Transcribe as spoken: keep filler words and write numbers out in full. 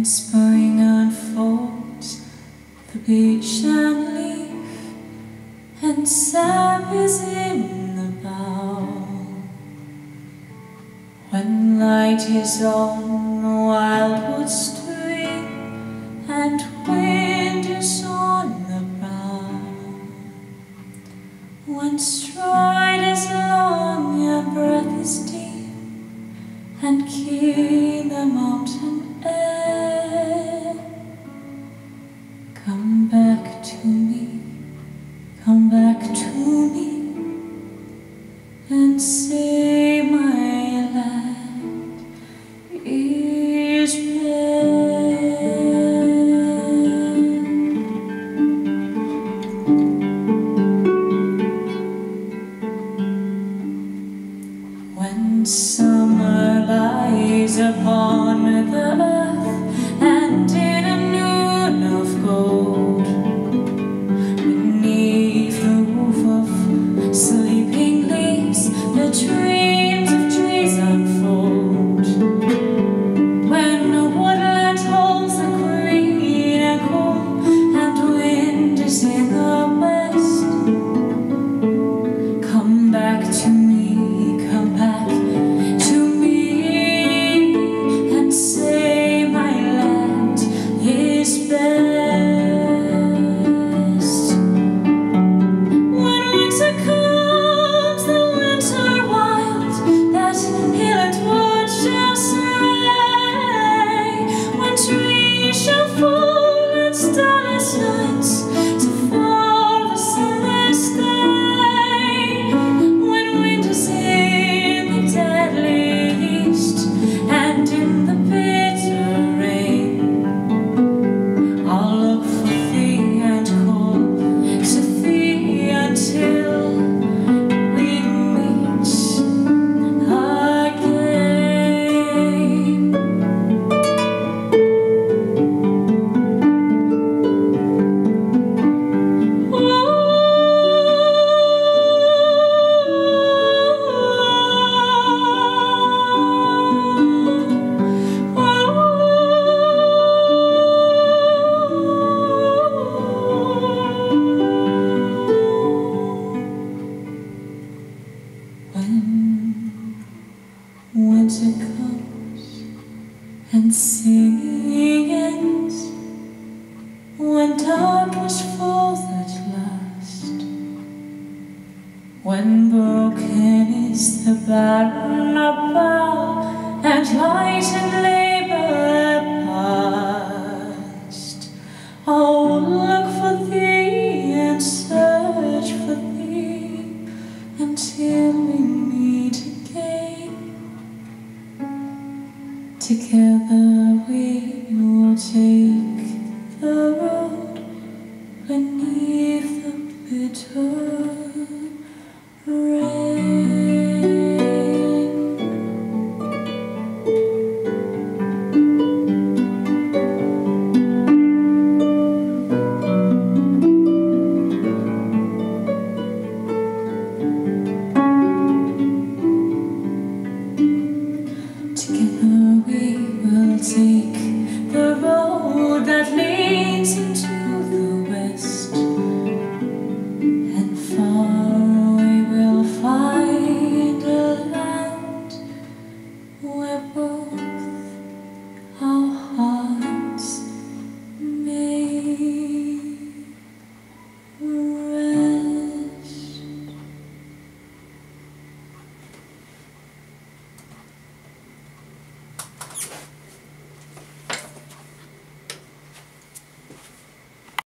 When spring unfolds the beech and leaf, and sap is in the bough, when light is on the wildwood stream, and wind is on the brow, when stride is long and breath is deep, and keen the mountain air, come back to me, come back to me, and say my land is bare. When summer lies upon the earth, and in a noon of gold, beneath the roof of sleeping leaves, the dreams of trees unfold. When the woodland holds the green and cool, and wind is in the west, come back to me, come back to me, and say my land is best. When winter comes, the winter wild, that hill and wood shall say, when trees shall fall and starless nights to fall the sunless day, when wind is in the deadly east and in the bitter rain, I'll look for thee and call to thee until we meet again. When winter comes and singing ends, when darkness falls at last, when broken is the barren bough, and light and labor past, I'll look for thee and search for thee until we meet again. Together we will take the road beneath the bitter rain. Together we will take